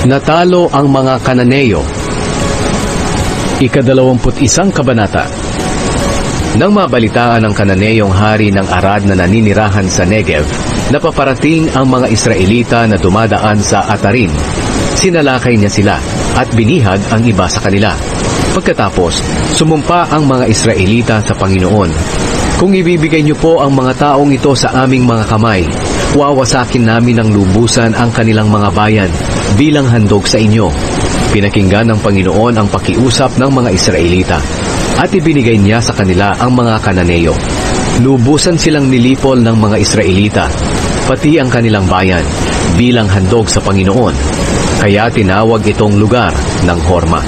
Natalo ang mga Kananeo. Ika-21 kabanata. Nang mabalitaan ng Kananeyong hari ng Arad na naninirahan sa Negev, napaparating ang mga Israelita na dumadaan sa Atarim. Sinalakay niya sila at binihag ang iba sa kanila. Pagkatapos, sumumpa ang mga Israelita sa Panginoon. Kung ibibigay niyo po ang mga taong ito sa aming mga kamay, wawasakin namin ng lubusan ang kanilang mga bayan bilang handog sa inyo. Pinakinggan ng Panginoon ang pakiusap ng mga Israelita at ibinigay niya sa kanila ang mga Kananeo. Lubusan silang nilipol ng mga Israelita, pati ang kanilang bayan, bilang handog sa Panginoon. Kaya tinawag itong lugar ng Horma.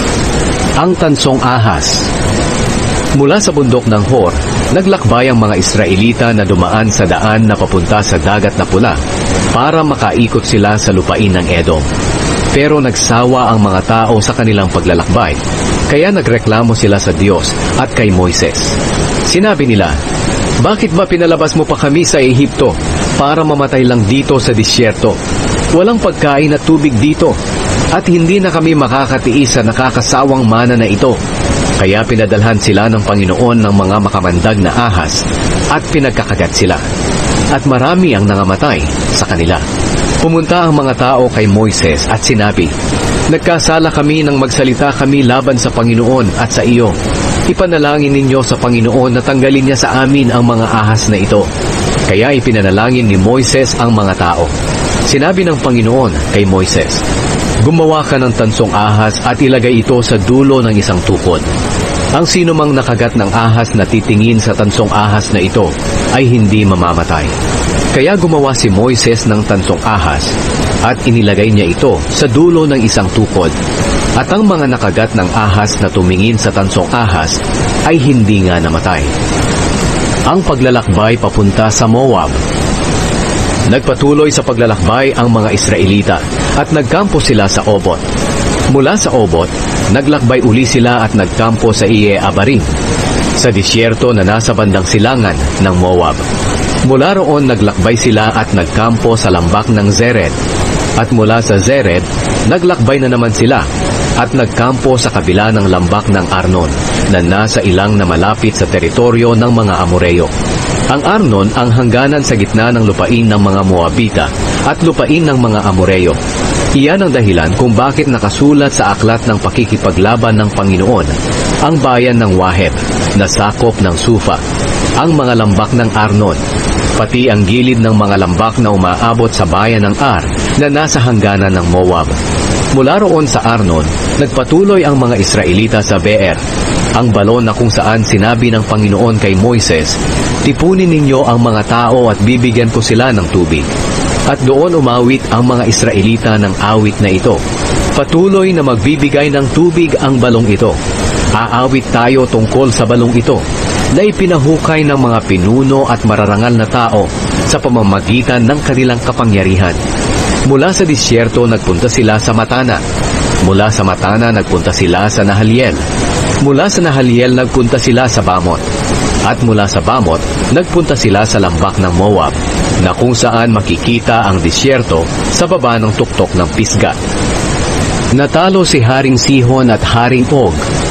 Ang Tansong Ahas. Mula sa bundok ng Hor, naglakbay ang mga Israelita na dumaan sa daan na papunta sa Dagat na Pula para makaikot sila sa lupain ng Edom. Pero nagsawa ang mga tao sa kanilang paglalakbay, kaya nagreklamo sila sa Diyos at kay Moises. Sinabi nila, "Bakit ba pinalabas mo pa kami sa Ehipto para mamatay lang dito sa disyerto? Walang pagkain at tubig dito, at hindi na kami makakatiis sa nakakasawang mana na ito." Kaya pinadalhan sila ng Panginoon ng mga makamandag na ahas at pinagkakagat sila. At marami ang nangamatay sa kanila. Pumunta ang mga tao kay Moises at sinabi, "Nagkasala kami nang magsalita kami laban sa Panginoon at sa iyo. Ipanalangin ninyo sa Panginoon na tanggalin niya sa amin ang mga ahas na ito." Kaya ipinanalangin ni Moises ang mga tao. Sinabi ng Panginoon kay Moises, "Gumawa ka ng tansong ahas at ilagay ito sa dulo ng isang tukod. Ang sino mang nakagat ng ahas na titingin sa tansong ahas na ito ay hindi mamamatay." Kaya gumawa si Moises ng tansong ahas at inilagay niya ito sa dulo ng isang tukod. At ang mga nakagat ng ahas na tumingin sa tansong ahas ay hindi nga namatay. Ang paglalakbay papunta sa Moab. Nagpatuloy sa paglalakbay ang mga Israelita at nagkampo sila sa Obot. Mula sa Obot, naglakbay uli sila at nagkampo sa Iye-Abarim, sa disyerto na nasa bandang silangan ng Moab. Mula roon naglakbay sila at nagkampo sa lambak ng Zered. At mula sa Zered, naglakbay na naman sila at nagkampo sa kabila ng lambak ng Arnon na nasa ilang na malapit sa teritoryo ng mga Amoreo. Ang Arnon ang hangganan sa gitna ng lupain ng mga Moabita at lupain ng mga Amoreo. Iyan ang dahilan kung bakit nakasulat sa aklat ng pakikipaglaban ng Panginoon ang bayan ng Waheb na sakop ng Sufa, ang mga lambak ng Arnon, pati ang gilid ng mga lambak na umaabot sa bayan ng Ar na nasa hangganan ng Moab. Mula roon sa Arnon, nagpatuloy ang mga Israelita sa Beer, ang balon na kung saan sinabi ng Panginoon kay Moises, "Tipunin ninyo ang mga tao at bibigyan ko sila ng tubig." At doon umawit ang mga Israelita ng awit na ito. Patuloy na magbibigay ng tubig ang balong ito. Aawit tayo tungkol sa balong ito na ipinahukay ng mga pinuno at mararangal na tao sa pamamagitan ng kanilang kapangyarihan. Mula sa disyerto nagpunta sila sa Matana. Mula sa Matana nagpunta sila sa Nahaliel. Mula sa Nahaliel nagpunta sila sa Bamot. At mula sa Bamot, nagpunta sila sa lambak ng Moab, na kung saan makikita ang disyerto sa baba ng tuktok ng Pisga. Natalo si Haring Sihon at Haring Og.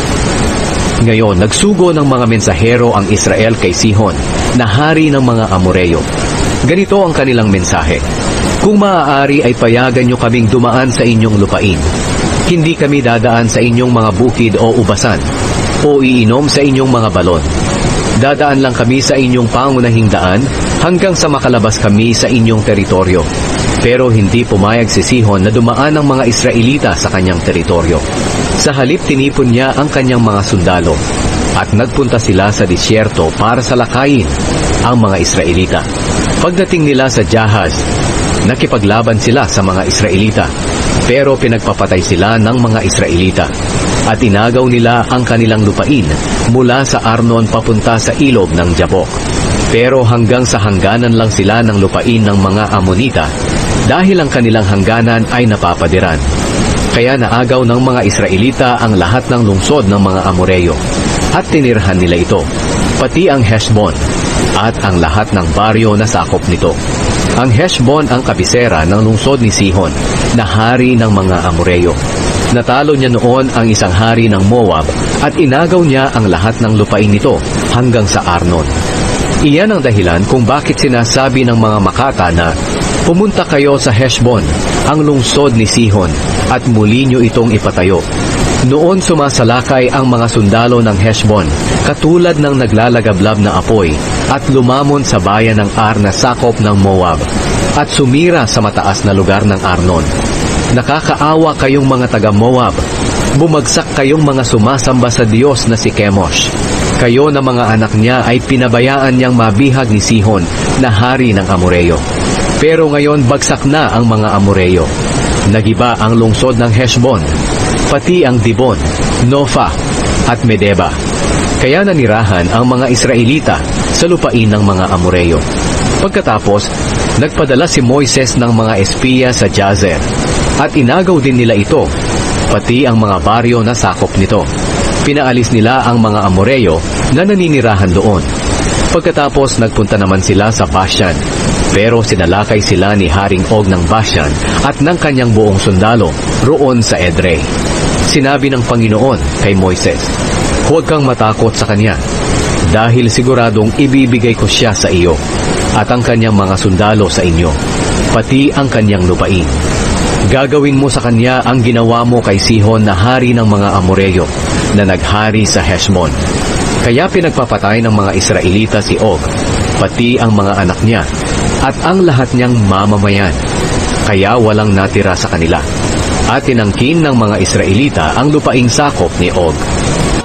Ngayon, nagsugo ng mga mensahero ang Israel kay Sihon, na hari ng mga Amoreo. Ganito ang kanilang mensahe: "Kung maaari ay payagan nyo kaming dumaan sa inyong lupain. Hindi kami dadaan sa inyong mga bukid o ubasan, o iinom sa inyong mga balon. Dadaan lang kami sa inyong pangunahing daan hanggang sa makalabas kami sa inyong teritoryo." Pero hindi pumayag si Sihon na dumaan ang mga Israelita sa kanyang teritoryo. Sa halip tinipon niya ang kanyang mga sundalo at nagpunta sila sa disyerto para salakayin ang mga Israelita. Pagdating nila sa Jahaz, nakipaglaban sila sa mga Israelita, pero pinagpapatay sila ng mga Israelita at inagaw nila ang kanilang lupain mula sa Arnon papunta sa ilog ng Jabok. Pero hanggang sa hangganan lang sila ng lupain ng mga Amonita dahil ang kanilang hangganan ay napapadiran. Kaya naagaw ng mga Israelita ang lahat ng lungsod ng mga Amoreo at tinirhan nila ito, pati ang Heshbon, at ang lahat ng baryo na sakop nito. Ang Heshbon ang kabisera ng lungsod ni Sihon, na hari ng mga Amoreyo. Natalo niya noon ang isang hari ng Moab at inagaw niya ang lahat ng lupain nito hanggang sa Arnon. Iyan ang dahilan kung bakit sinasabi ng mga Makata na, "Pumunta kayo sa Heshbon, ang lungsod ni Sihon, at muli niyo itong ipatayo." Noon sumasalakay ang mga sundalo ng Heshbon, katulad ng naglalagablab na apoy, at lumamon sa bayan ng Ar na sakop ng Moab, at sumira sa mataas na lugar ng Arnon. Nakakaawa kayong mga taga-Moab, bumagsak kayong mga sumasamba sa Diyos na si Chemosh. Kayo na mga anak niya ay pinabayaan niyang mabihag ni Sihon na hari ng Amoreyo. Pero ngayon bagsak na ang mga Amoreyo. Nagiba ang lungsod ng Heshbon, pati ang Dibon, Nofa at Medeba. Kaya nanirahan ang mga Israelita sa lupain ng mga Amoreyo. Pagkatapos, nagpadala si Moises ng mga espiya sa Jazer, at inagaw din nila ito, pati ang mga baryo na sakop nito. Pinaalis nila ang mga Amoreyo na naninirahan doon. Pagkatapos nagpunta naman sila sa Bashan, pero sinalakay sila ni Haring Og ng Bashan at ng kanyang buong sundalo roon sa Edrei. Sinabi ng Panginoon kay Moises, "Huwag kang matakot sa kanya, dahil siguradong ibibigay ko siya sa iyo, at ang kanyang mga sundalo sa inyo, pati ang kanyang lupain. Gagawin mo sa kanya ang ginawa mo kay Sihon na hari ng mga Amoreyo, na naghari sa Heshbon." Kaya pinagpapatay ng mga Israelita si Og, pati ang mga anak niya, at ang lahat niyang mamamayan. Kaya walang natira sa kanila. At tinangkin ng mga Israelita ang lupaing sakop ni Og.